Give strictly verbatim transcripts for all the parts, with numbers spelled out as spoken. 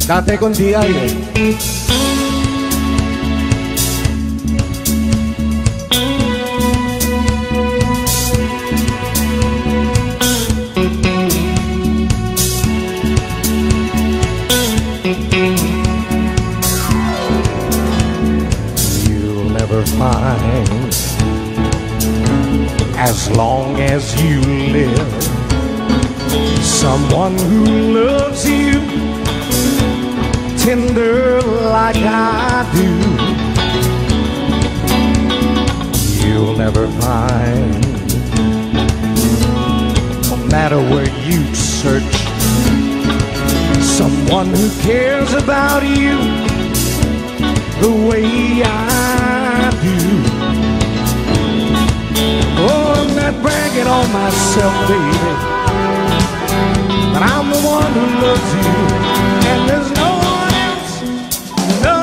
Date contigo aire. You'll never find, as long as you live, someone who loves you tender like I do. You'll never find, no matter where you search, someone who cares about you the way I do. Oh, I'm not bragging on myself, baby, but I'm the one who loves you, and there's no one else, no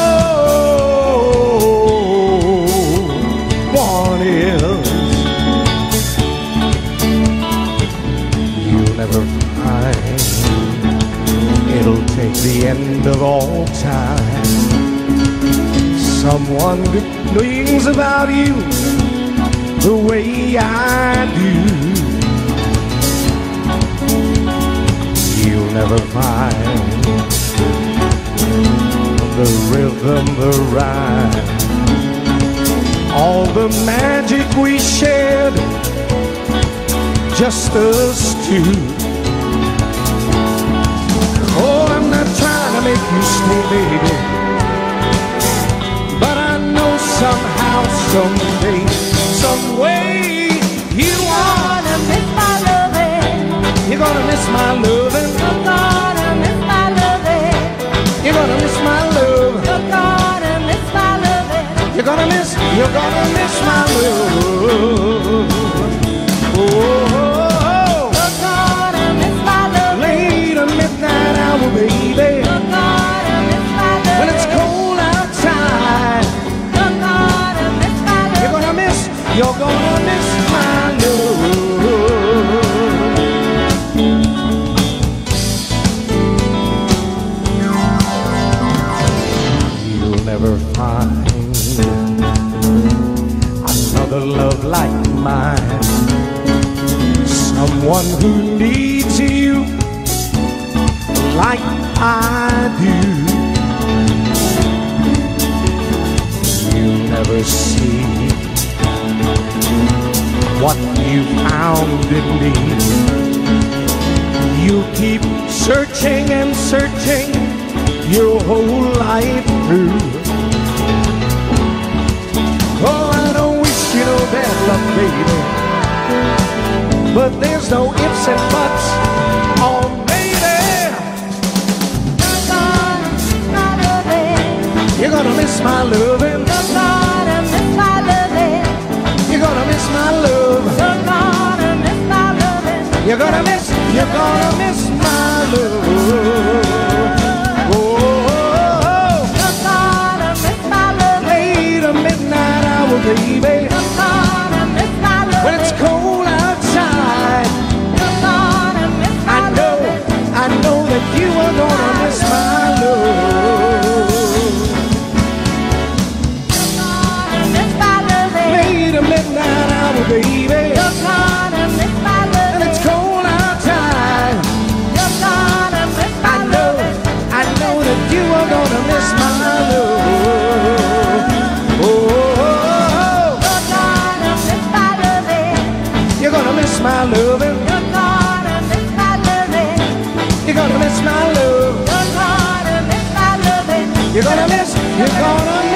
one else. You'll never find, it'll take the end of all time, someone who thinks about you the way I do. You'll never find the rhythm, the rhyme, all the magic we shared, just us two. Oh, I'm not trying to make you stay, baby, but I know somehow, someday, some way you wanna miss my loving. You're gonna miss my loving. You're gonna miss my loving. You're gonna miss my love. You're gonna miss my loving. You're gonna miss. You're gonna miss my love. Oh, you're gonna miss my love. Late a midnight hour, baby. You're gonna miss my love. When it's cold outside. You're gonna miss my love. You're gonna miss. You're gonna miss my love. You'll never find another love like mine, someone who needs you like I do. You'll never see what you found in me. You keep searching and searching your whole life through. Oh, I don't wish you no bad luck, baby, but there's no ifs and buts. Oh, baby, you're gonna miss my loving. You're gonna miss my loving. You're gonna miss my love. You're gonna miss my loving. You're gonna miss, you're gonna miss my love. Oh, you're gonna miss my love. Late a midnight hour, baby. You're gonna miss my love. When it's cold outside. You're gonna miss my love. I know, I know that you are gonna miss my love. You're gonna miss my love. Late a midnight hour, baby. You're gonna miss my love. And it's cold outside. You're gonna miss my I know, love. I know that you are gonna miss my love. Oh, you're gonna miss my loving. You're gonna miss my loving. You're gonna miss my loving. You're gonna miss my love. You're gonna miss my loving. You're gonna miss. You're gonna miss.